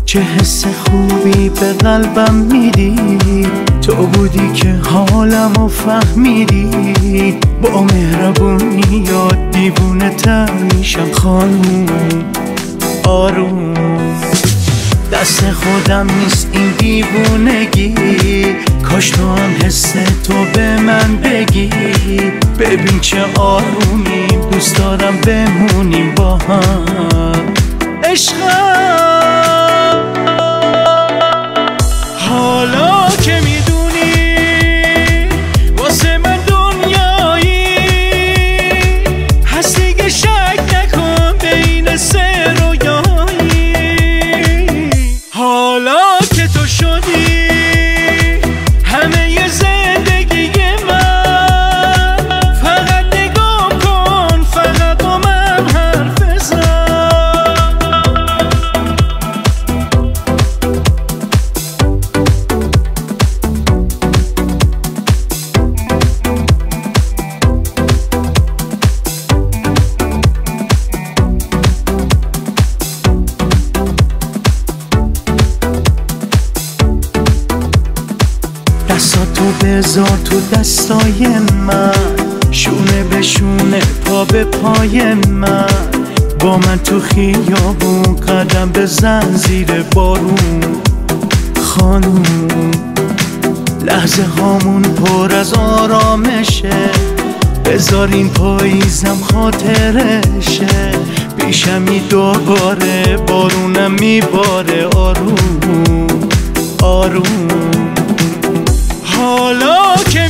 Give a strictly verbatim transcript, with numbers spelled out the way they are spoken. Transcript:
چه حس خوبی به قلبم میدی، تو بودی که حالمو فهمیدی. با مهربونی یاد دیوونه تر میشم خانوم آروم. دست خودم نیست این دیوونگی، کاش تو هم حس تو به من بگی. ببین چه آرومیم، دوست دارم بمونیم با هم عشقم. حالا که میدونی واسه من دنیایی هستی که شک نکن بین سه رویایی. حالا که تو شدی همه ی زندگی من، فقط نگاه کن، فقط با من حرف بزن. دستاتو بذار تو دستای من، شونه به شونه پا به پای من. با من تو خیابون قدم بزن زیر بارون خانوم. لحظه هامون پر از آرامشه، بذار این پاییزم خاطرشه. پیشمی دوباره بارونم میباره آروم آروم. حالا که